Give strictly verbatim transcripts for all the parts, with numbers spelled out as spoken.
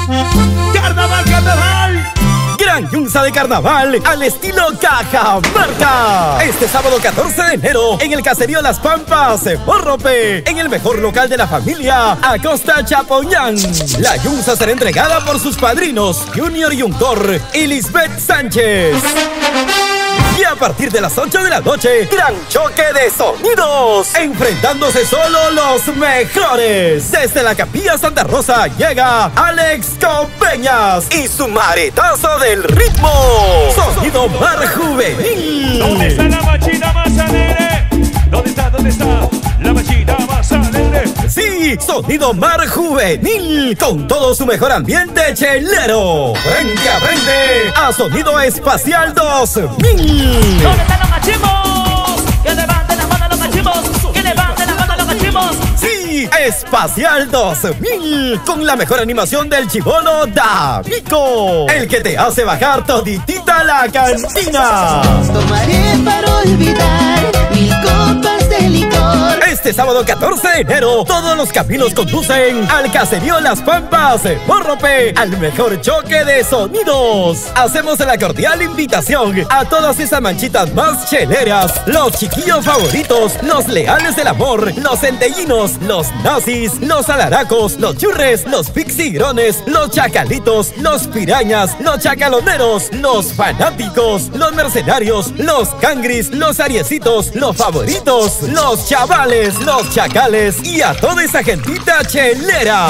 ¡Carnaval, carnaval! Gran Yunza de carnaval al estilo Cajamarca. Este sábado catorce de enero en el caserío Las Pampas, Morrope, en el mejor local de la familia, Acosta Chapoñán. La Yunza será entregada por sus padrinos Junior Yuncor y Lisbeth Sánchez. Y a partir de las ocho de la noche, gran choque de sonidos, enfrentándose solo los mejores. Desde la Capilla Santa Rosa llega Alex Copeñas y su maretazo del ritmo. Sonido Mar Juvenil. ¿Dónde está la machita más alegre? ¿Dónde está, dónde está la machita más alegre? Sí, Sonido Mar Juvenil, con todo su mejor ambiente chelero. Frente a frente a Sonido Espacial dos mil. ¿Dónde están los machimos? Que levanten las manos los machimos. Que levanten las manos los machimos. Sí, Espacial dos mil, con la mejor animación del chibolo Davico, el que te hace bajar toditita la cantina. Tomaré para olvidar mil copas de licor. Este sábado catorce de enero, todos los caminos conducen al caserío Las Pampas, Morrope, al mejor choque de sonidos. Hacemos la cordial invitación a todas esas manchitas más cheleras, los chiquillos favoritos, los leales del amor, los centellinos, los nazis, los alaracos, los churres, los pixigrones, los chacalitos, los pirañas, los chacaloneros, los fanáticos, los mercenarios, los cangris, los ariecitos, los favoritos, los chavales, los chacales y a toda esa gentita chelera.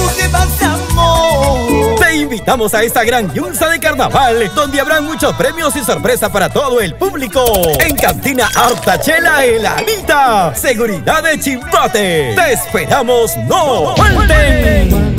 Te invitamos a esta gran Yunza de carnaval, donde habrá muchos premios y sorpresa para todo el público. En Cantina Harta Chela Heladita, seguridad de Chimbote. Te esperamos, no falten.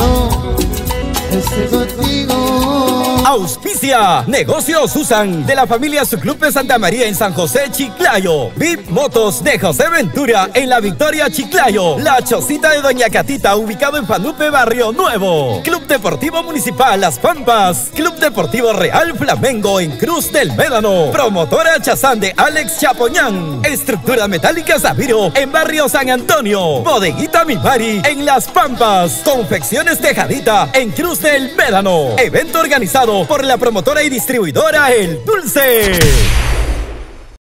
Auspicia Negocios Susan de la familia Suclupe Santa María en San José, Chiclayo. V I P Motos de José Ventura en La Victoria, Chiclayo. La Chocita de Doña Catita, ubicado en Fanupe, Barrio Nuevo. Club Deportivo Municipal Las Pampas. Club Deportivo Real Flamengo en Cruz del Médano. Promotora Chazán de Alex Chapoñán. Estructura Metálica Zafiro en Barrio San Antonio. Bodeguita Mimari en Las Pampas. Confecciones Tejadita en Cruz del Médano. Evento organizado por la promotora y distribuidora El Dulce.